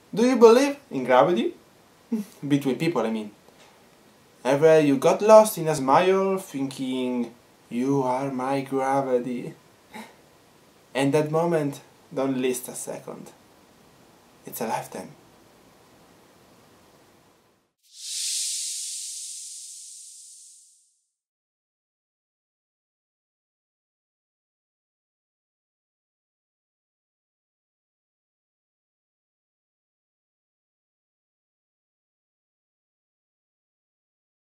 Do you believe in gravity? Between people, I mean. Ever you got lost in a smile, thinking, you are my gravity? And that moment, don't last a second. It's a lifetime.